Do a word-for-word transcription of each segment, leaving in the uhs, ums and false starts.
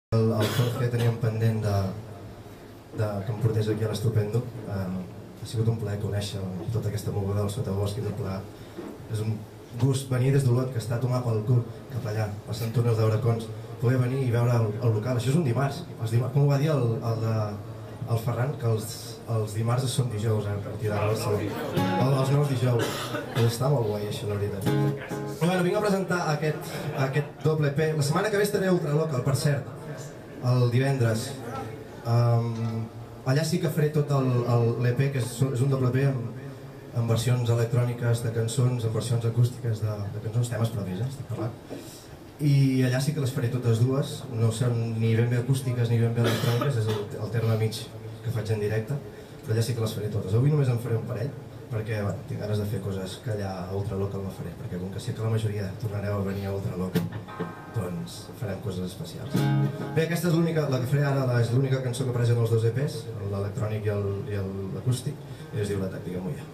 El, el Jorge teníem pendent de, de que em portés aquí a l'Estupendo. Eh, ha sigut un plaer conèixer tota aquesta moguda del sotabosc i tot plegat. És un gust venir des d'Olot, que està a tomar pel cul cap allà, passant túnels d'Abracons, poder venir i veure el, el local. Això és un dimarts. Els dimarts, com ho va dir el, el, de, el Ferran, que els, els dimarts són dijous, eh, a partir d'ara el, els nous dijous. Però està molt guai això, la veritat. Bueno, vinc a presentar aquest, aquest doble E P. La setmana que ve estaré a Ultralocal, per cert, el divendres. Um, allà sí que faré tot l'E P, que és, és un doble E P amb, amb versions electròniques de cançons, amb versions acústiques de, de cançons, temes propis, eh, estic parlant. I allà sí que les faré totes dues, no són ni ben bé acústiques ni ben bé electròniques, és el, el terme mig que faig en directe, però allà sí que les faré totes. Avui només en faré un parell, perquè bueno, tinc ganes de fer coses que allà a Ultralocal no faré, perquè com que sé que la majoria tornareu a venir a Ultralocal, doncs farem coses especials. Bé, aquesta és l'única, la que faré ara és l'única cançó que apareix en els dos E Ps, l'electrònic i l'acústic, i es diu La Tàctica Moia.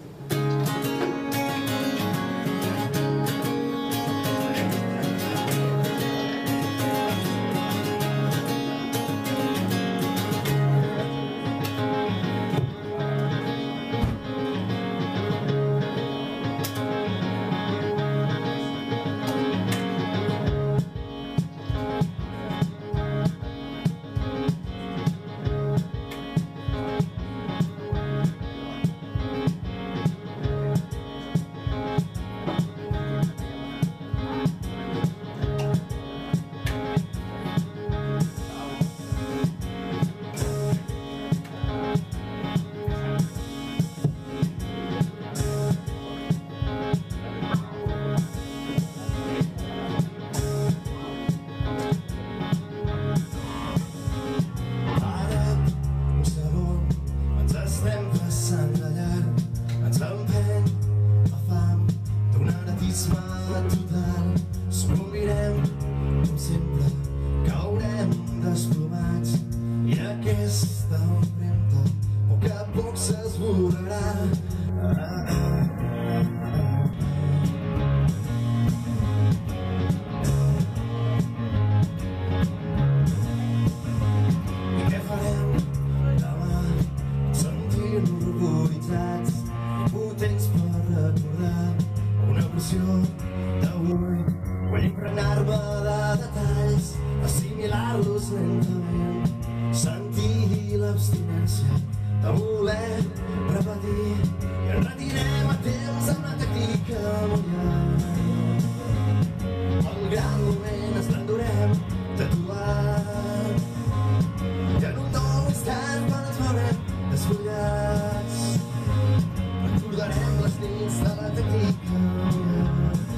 Vull impregnar-me de detalls, assimilar-los lentament, sentir l'abstinència de voler repetir i ens retirem a temps amb la tàctica moia. El gran moment ens l'endurem tatuat i en un nou instant quan ens veurem desfogats recordarem les nits de la tàctica moia.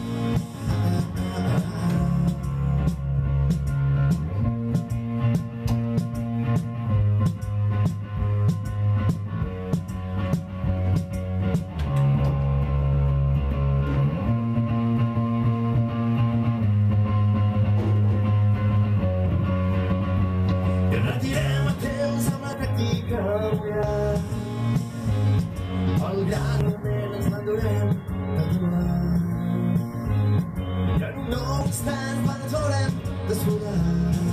El gran moment ens l'endurem tatuat i en un nou instant quan ens veurem desfogats